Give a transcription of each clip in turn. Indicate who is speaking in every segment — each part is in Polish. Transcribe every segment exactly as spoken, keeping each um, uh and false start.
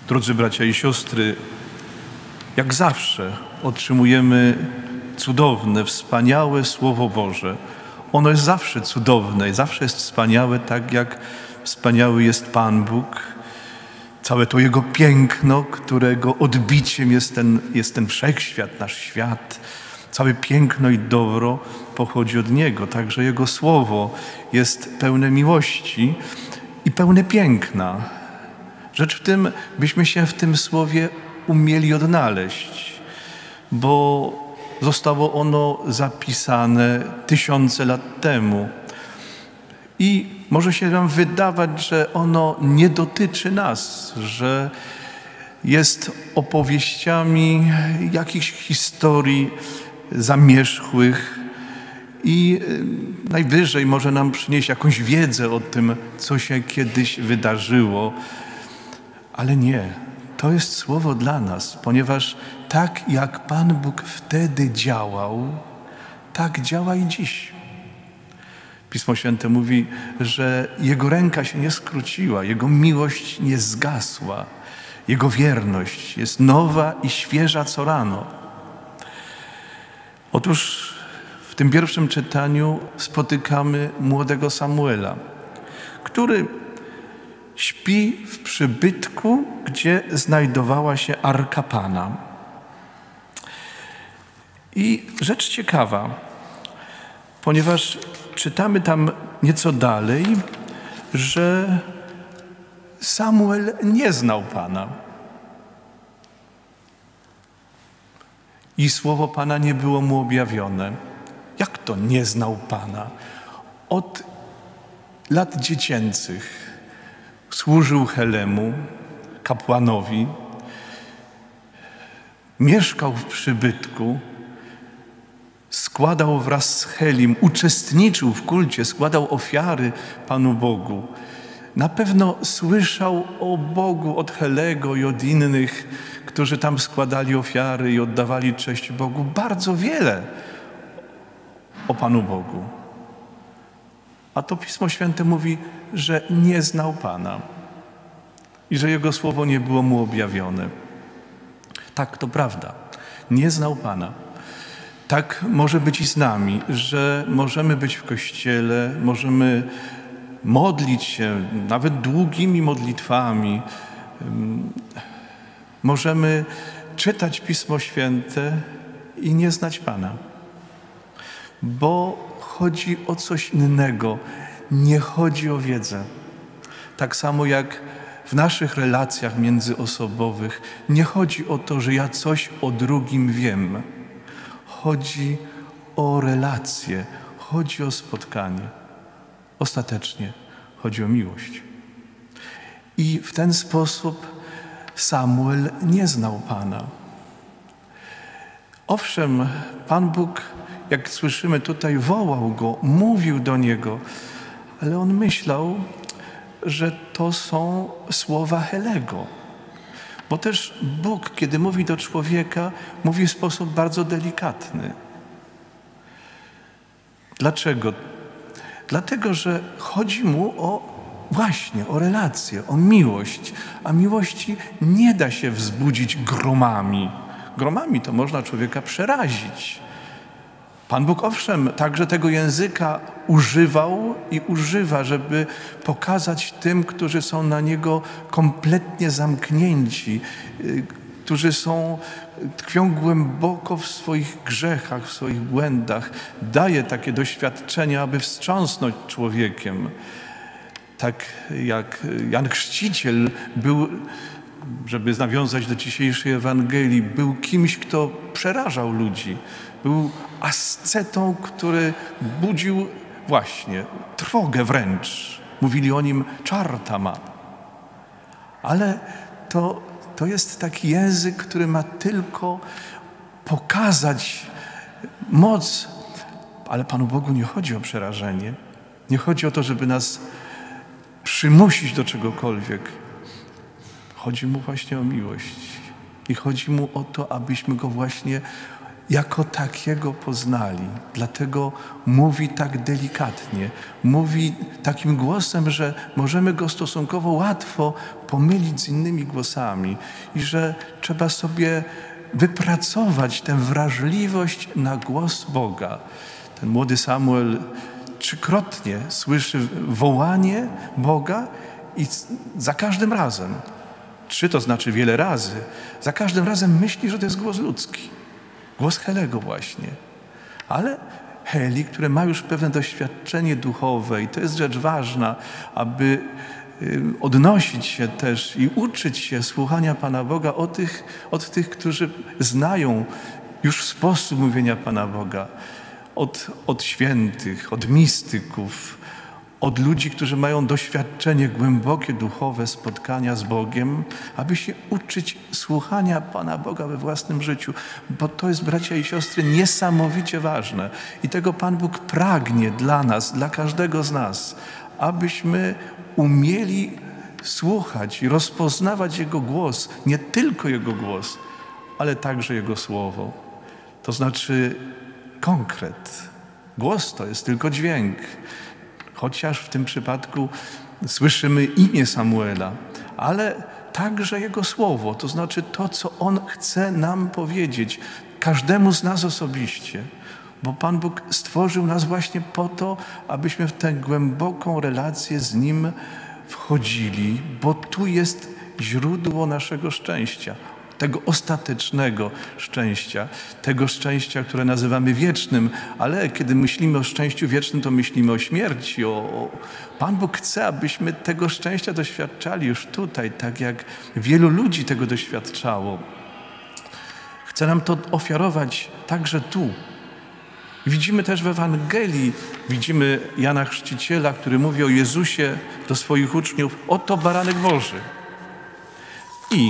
Speaker 1: Drodzy bracia i siostry, jak zawsze otrzymujemy cudowne, wspaniałe Słowo Boże. Ono jest zawsze cudowne, zawsze jest wspaniałe, tak jak wspaniały jest Pan Bóg. Całe to Jego piękno, którego odbiciem jest ten, jest ten wszechświat, nasz świat. Całe piękno i dobro pochodzi od Niego. Także Jego Słowo jest pełne miłości i pełne piękna. Rzecz w tym, byśmy się w tym Słowie umieli odnaleźć, bo zostało ono zapisane tysiące lat temu. I może się nam wydawać, że ono nie dotyczy nas, że jest opowieściami jakichś historii zamierzchłych i najwyżej może nam przynieść jakąś wiedzę o tym, co się kiedyś wydarzyło. Ale nie, to jest słowo dla nas, ponieważ tak jak Pan Bóg wtedy działał, tak działa i dziś. Pismo Święte mówi, że Jego ręka się nie skróciła, Jego miłość nie zgasła, Jego wierność jest nowa i świeża co rano. Otóż w tym pierwszym czytaniu spotykamy młodego Samuela, który śpi w przybytku, gdzie znajdowała się Arka Pana. I rzecz ciekawa, ponieważ czytamy tam nieco dalej, że Samuel nie znał Pana. I słowo Pana nie było mu objawione. Jak to nie znał Pana? Od lat dziecięcych służył Helemu, kapłanowi, mieszkał w przybytku, składał wraz z Helim, uczestniczył w kulcie, składał ofiary Panu Bogu. Na pewno słyszał o Bogu od Helego i od innych, którzy tam składali ofiary i oddawali cześć Bogu, bardzo wiele o Panu Bogu. A to Pismo Święte mówi, że nie znał Pana i że Jego słowo nie było mu objawione. Tak, to prawda. Nie znał Pana. Tak może być i z nami, że możemy być w Kościele, możemy modlić się nawet długimi modlitwami, możemy czytać Pismo Święte i nie znać Pana, bo chodzi o coś innego, nie chodzi o wiedzę. Tak samo jak w naszych relacjach międzyosobowych nie chodzi o to, że ja coś o drugim wiem. Chodzi o relacje, chodzi o spotkanie. Ostatecznie chodzi o miłość. I w ten sposób Samuel nie znał Pana. Owszem, Pan Bóg, jak słyszymy tutaj, wołał go, mówił do niego, ale on myślał, że to są słowa Helego. Bo też Bóg, kiedy mówi do człowieka, mówi w sposób bardzo delikatny. Dlaczego? Dlatego, że chodzi mu o właśnie o relację, o miłość. A miłości nie da się wzbudzić gromami. Gromami to można człowieka przerazić. Pan Bóg owszem także tego języka używał i używa, żeby pokazać tym, którzy są na Niego kompletnie zamknięci, którzy są, tkwią głęboko w swoich grzechach, w swoich błędach. Daje takie doświadczenia, aby wstrząsnąć człowiekiem. Tak jak Jan Chrzciciel był, żeby nawiązać do dzisiejszej Ewangelii, był kimś, kto przerażał ludzi. Był ascetą, który budził właśnie trwogę wręcz. Mówili o nim czarta ma. Ale to, to jest taki język, który ma tylko pokazać moc. Ale Panu Bogu nie chodzi o przerażenie. Nie chodzi o to, żeby nas przymusić do czegokolwiek. Chodzi Mu właśnie o miłość. I chodzi Mu o to, abyśmy Go właśnie jako takiego poznali. Dlatego mówi tak delikatnie, mówi takim głosem, że możemy go stosunkowo łatwo pomylić z innymi głosami i że trzeba sobie wypracować tę wrażliwość na głos Boga. Ten młody Samuel trzykrotnie słyszy wołanie Boga i za każdym razem, trzy to znaczy wiele razy, za każdym razem myśli, że to jest głos ludzki. Głos Helego właśnie. Ale Heli, które ma już pewne doświadczenie duchowe i to jest rzecz ważna, aby odnosić się też i uczyć się słuchania Pana Boga od tych, od tych, którzy znają już sposób mówienia Pana Boga, od, od świętych, od mistyków, od ludzi, którzy mają doświadczenie głębokie, duchowe, spotkania z Bogiem, aby się uczyć słuchania Pana Boga we własnym życiu, bo to jest, bracia i siostry, niesamowicie ważne. I tego Pan Bóg pragnie dla nas, dla każdego z nas, abyśmy umieli słuchać i rozpoznawać Jego głos, nie tylko Jego głos, ale także Jego słowo. To znaczy konkret. Głos to jest tylko dźwięk. Chociaż w tym przypadku słyszymy imię Samuela, ale także Jego słowo, to znaczy to, co On chce nam powiedzieć, każdemu z nas osobiście. Bo Pan Bóg stworzył nas właśnie po to, abyśmy w tę głęboką relację z Nim wchodzili, bo tu jest źródło naszego szczęścia, tego ostatecznego szczęścia, tego szczęścia, które nazywamy wiecznym, ale kiedy myślimy o szczęściu wiecznym, to myślimy o śmierci. O, o... Pan Bóg chce, abyśmy tego szczęścia doświadczali już tutaj, tak jak wielu ludzi tego doświadczało. Chce nam to ofiarować także tu. Widzimy też w Ewangelii, widzimy Jana Chrzciciela, który mówi o Jezusie do swoich uczniów: oto baranek Boży. I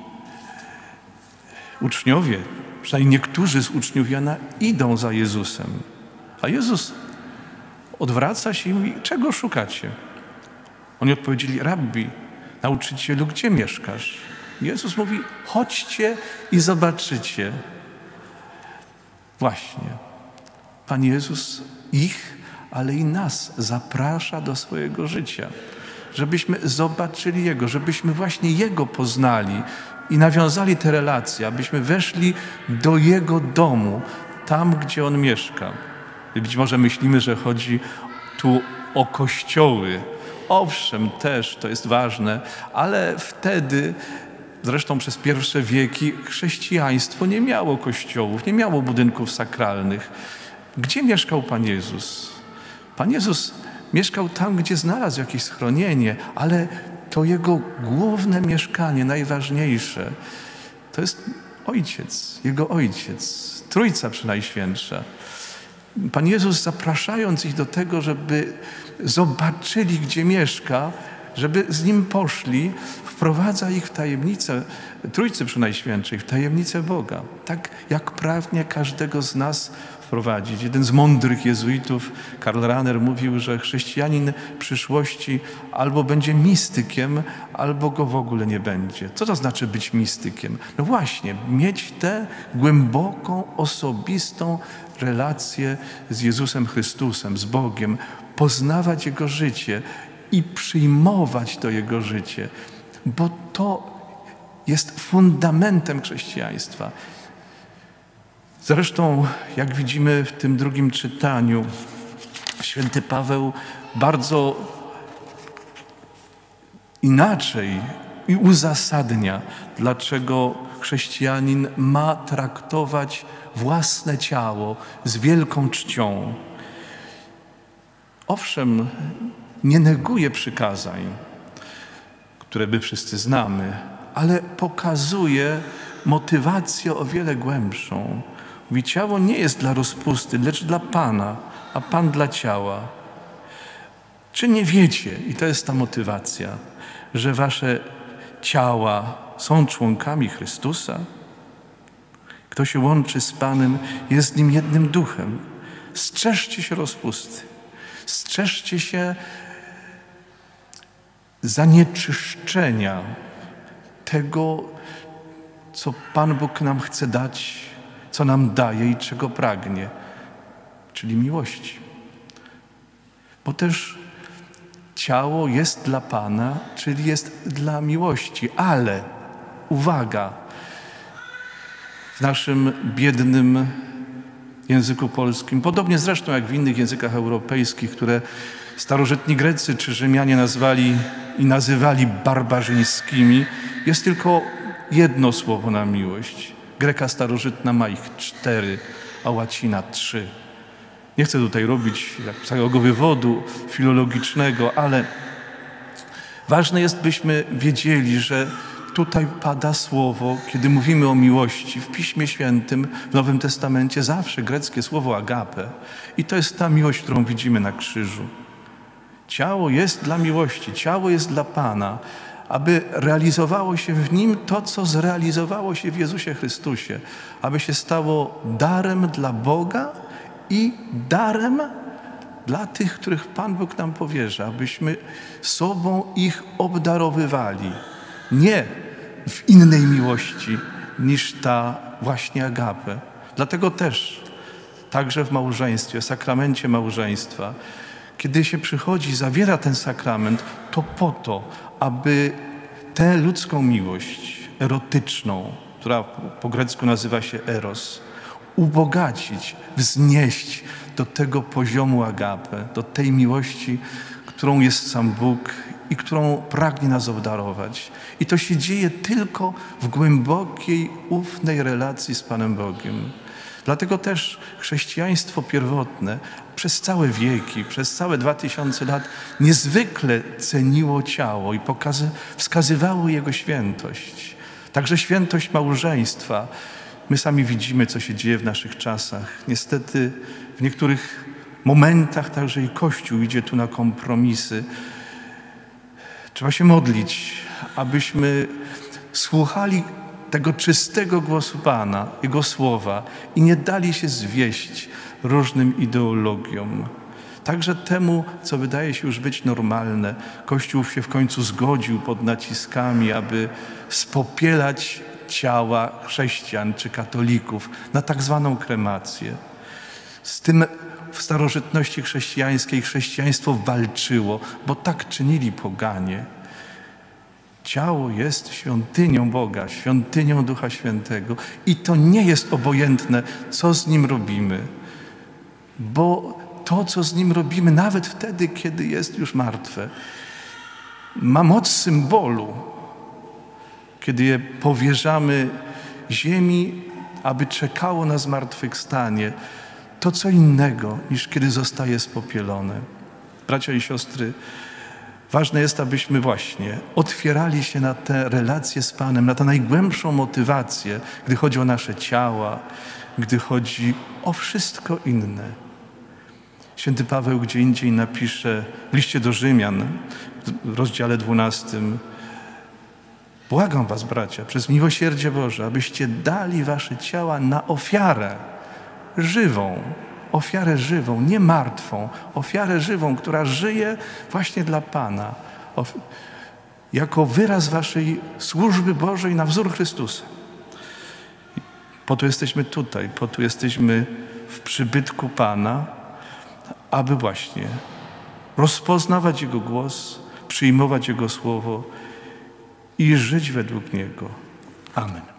Speaker 1: uczniowie, przynajmniej niektórzy z uczniów Jana, idą za Jezusem. A Jezus odwraca się i mówi: czego szukacie? Oni odpowiedzieli: Rabbi, nauczycielu, gdzie mieszkasz? Jezus mówi: chodźcie i zobaczycie. Właśnie. Pan Jezus ich, ale i nas zaprasza do swojego życia, żebyśmy zobaczyli Jego, żebyśmy właśnie Jego poznali i nawiązali te relacje, abyśmy weszli do Jego domu, tam, gdzie On mieszka. I być może myślimy, że chodzi tu o kościoły. Owszem, też to jest ważne, ale wtedy, zresztą przez pierwsze wieki, chrześcijaństwo nie miało kościołów, nie miało budynków sakralnych. Gdzie mieszkał Pan Jezus? Pan Jezus mieszkał tam, gdzie znalazł jakieś schronienie, ale to Jego główne mieszkanie, najważniejsze, to jest Ojciec, Jego Ojciec, Trójca Przynajświętsza. Pan Jezus, zapraszając ich do tego, żeby zobaczyli, gdzie mieszka, żeby z Nim poszli, wprowadza ich w tajemnicę Trójcy Przynajświętszej, w tajemnicę Boga. Tak jak pragnie każdego z nas wprowadzić. Jeden z mądrych jezuitów, Karl Rahner, mówił, że chrześcijanin przyszłości albo będzie mistykiem, albo go w ogóle nie będzie. Co to znaczy być mistykiem? No właśnie, mieć tę głęboką, osobistą relację z Jezusem Chrystusem, z Bogiem, poznawać Jego życie i przyjmować to Jego życie, bo to jest fundamentem chrześcijaństwa. Zresztą, jak widzimy w tym drugim czytaniu, święty Paweł bardzo inaczej i uzasadnia, dlaczego chrześcijanin ma traktować własne ciało z wielką czcią. Owszem, nie neguje przykazań, które my wszyscy znamy, ale pokazuje motywację o wiele głębszą. Mówi: ciało nie jest dla rozpusty, lecz dla Pana, a Pan dla ciała. Czy nie wiecie, i to jest ta motywacja, że wasze ciała są członkami Chrystusa? Kto się łączy z Panem, jest z Nim jednym duchem. Strzeżcie się rozpusty. Strzeżcie się zanieczyszczenia tego, co Pan Bóg nam chce dać co nam daje i czego pragnie, czyli miłości. Bo też ciało jest dla Pana, czyli jest dla miłości, ale uwaga, w naszym biednym języku polskim, podobnie zresztą jak w innych językach europejskich, które starożytni Grecy czy Rzymianie nazwali i nazywali barbarzyńskimi, jest tylko jedno słowo na miłość. Greka starożytna ma ich cztery, a łacina trzy. Nie chcę tutaj robić całego wywodu filologicznego, ale ważne jest, byśmy wiedzieli, że tutaj pada słowo, kiedy mówimy o miłości w Piśmie Świętym, w Nowym Testamencie, zawsze greckie słowo agape. I to jest ta miłość, którą widzimy na krzyżu. Ciało jest dla miłości, ciało jest dla Pana, aby realizowało się w Nim to, co zrealizowało się w Jezusie Chrystusie, aby się stało darem dla Boga i darem dla tych, których Pan Bóg nam powierza, abyśmy sobą ich obdarowywali. Nie w innej miłości niż ta właśnie agape. Dlatego też, także w małżeństwie, sakramencie małżeństwa, kiedy się przychodzi, zawiera ten sakrament, to po to, aby tę ludzką miłość erotyczną, która po grecku nazywa się eros, ubogacić, wznieść do tego poziomu agape, do tej miłości, którą jest sam Bóg i którą pragnie nas obdarować. I to się dzieje tylko w głębokiej, ufnej relacji z Panem Bogiem. Dlatego też chrześcijaństwo pierwotne przez całe wieki, przez całe dwa tysiące lat niezwykle ceniło ciało i pokazy, wskazywało jego świętość. Także świętość małżeństwa. My sami widzimy, co się dzieje w naszych czasach. Niestety w niektórych momentach także i Kościół idzie tu na kompromisy. Trzeba się modlić, abyśmy słuchali tego czystego głosu Pana, Jego słowa i nie dali się zwieść różnym ideologiom. Także temu, co wydaje się już być normalne. Kościół się w końcu zgodził pod naciskami, aby spopielać ciała chrześcijan czy katolików na tak zwaną kremację. Z tym w starożytności chrześcijańskiej chrześcijaństwo walczyło, bo tak czynili poganie. Ciało jest świątynią Boga, świątynią Ducha Świętego i to nie jest obojętne, co z nim robimy, bo to, co z nim robimy, nawet wtedy, kiedy jest już martwe, ma moc symbolu, kiedy je powierzamy ziemi, aby czekało na zmartwychwstanie. To co innego, niż kiedy zostaje spopielone. Bracia i siostry, ważne jest, abyśmy właśnie otwierali się na te relacje z Panem, na tę najgłębszą motywację, gdy chodzi o nasze ciała, gdy chodzi o wszystko inne. Święty Paweł gdzie indziej napisze w liście do Rzymian, w rozdziale dwunastym: błagam was, bracia, przez miłosierdzie Boże, abyście dali wasze ciała na ofiarę żywą, ofiarę żywą, nie martwą, ofiarę żywą, która żyje właśnie dla Pana, jako wyraz waszej służby Bożej na wzór Chrystusa. Po to jesteśmy tutaj, po to jesteśmy w przybytku Pana, aby właśnie rozpoznawać Jego głos, przyjmować Jego słowo i żyć według Niego. Amen.